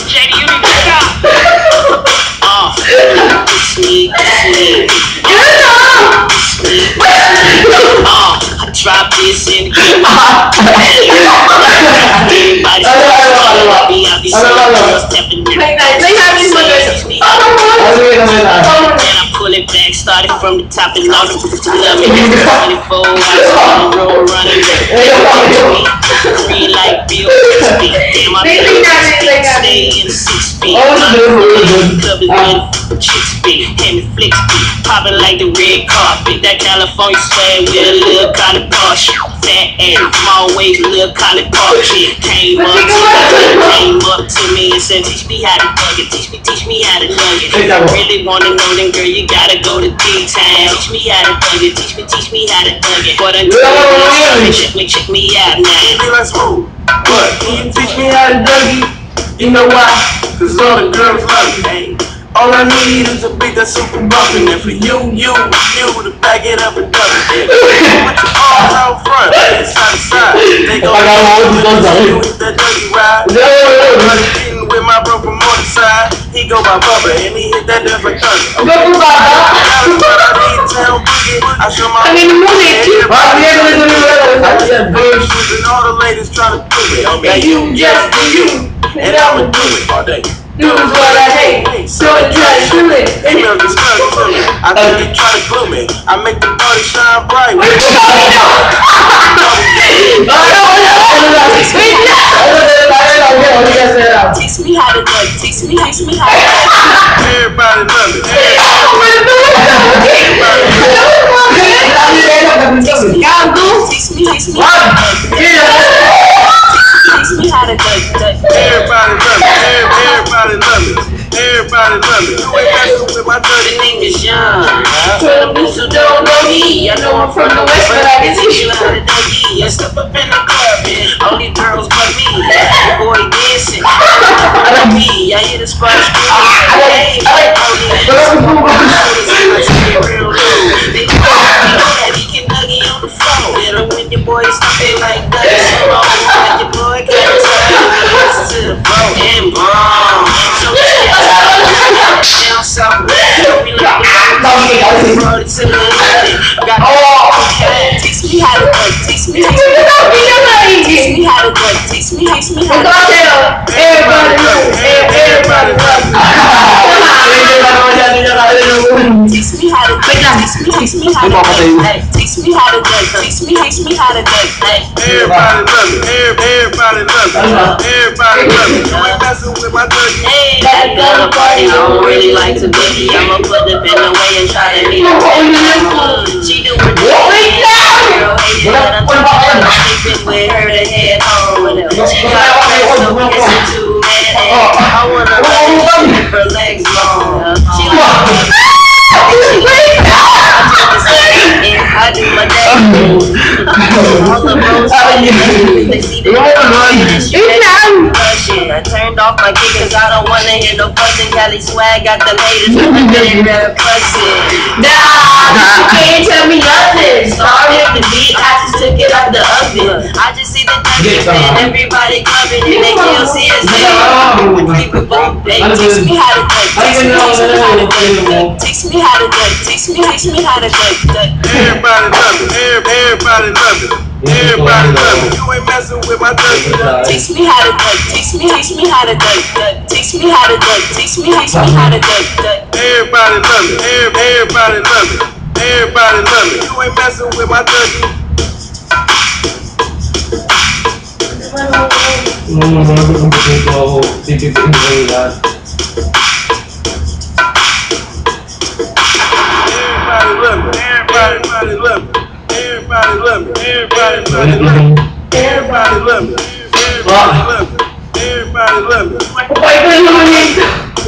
JD, you need to stop. Sneak. I drop this in the pull it back, started from the top and load it. Love me, 24 hours, roll running. Free like Bill Cosby. Damn, I stay in 6 feet. Club is with chicks feet. Hand me flicks feet. Popping like the red carpet. That California swag with a little collar bar shit. Fat ass, small waist, little collar bar shit. Came up to me and said, teach me how to dug it. Teach me how to dug it. If you really wanna know, then girl, you gotta go to D-Town. Teach me how to dug it. Teach me how to dug it. But until then, check me out now. Let's move. What? Can you teach me how to dug it? You know why? Cause all the girls love me. All I need is a bigger super bumpin'. And for you to back it up and dug it. Put your arms out front, side to side. They go you hit that duggy ride. Getting with my bro from on the side. He go by Bubba and he hit that different thunder. I show my and all the ladies trying to do it. Okay, you just do you, and I'ma do it all day. Do is what I hate, so I try to do it. Email this to me. I think you try to glue me. I make the party shine bright. Teach me how to dug. Teach me how to dug. Everybody love it. Teach me how to dug. Everybody love it. Everybody love it. Everybody love it. You ain't messing with my dirty name is Young. Tell them who don't know me. I know I'm from the West, but I can teach you how to duggy. I step up in the club and only girls but me. The boy dancing. Me, I hear the spot screaming. They that he can nuggy on the phone. Better when your boy stuffing like Duggy. Like your boy can't listen to the phone and bomb. So down south, we like road to the got teach me how to dug. Teach me how to dug. Teach me how to dug. Teach me how to dug. Everybody love it. Everybody love it. Teach me how to dug. Teach me how to dug. Teach me how to dug. Teach me how to dug. Everybody love it. Everybody love it. Everybody love it. You ain't messing with my dirty. Hey, that girl party don't really like to boogie. I'ma put the pen away and try to meet her. She do it. Girl, hating that I'm sleeping with her to head home. She got so kissing too, man. I wanna let her legs long. She like I do my dance. All the bros they see the I turned off my kick cause I don't wanna hear no fussing. Cali swag got the latest with the big rap cussing. Nah, you can't tell me nothing. Started the beat, I just took it out the oven. I just see the Duggy and everybody clubbing and they can't see us. Keep it bumping. Teach me how to dug. Teach me how to dug. Teach me how to dug. Teach me how to dug. Everybody love it. Everybody love it. Everybody love it. You ain't messing with my dirty. Teach me how to dug. Teach me how to dug. Teach me how to dug. Teach me how to dug. Everybody love it. Everybody love it. Everybody love it. You ain't messing with my dirty. Everybody love it. Everybody love it. Everybody love it. Everybody love it. Everybody love it. Everybody love it. Everybody love it.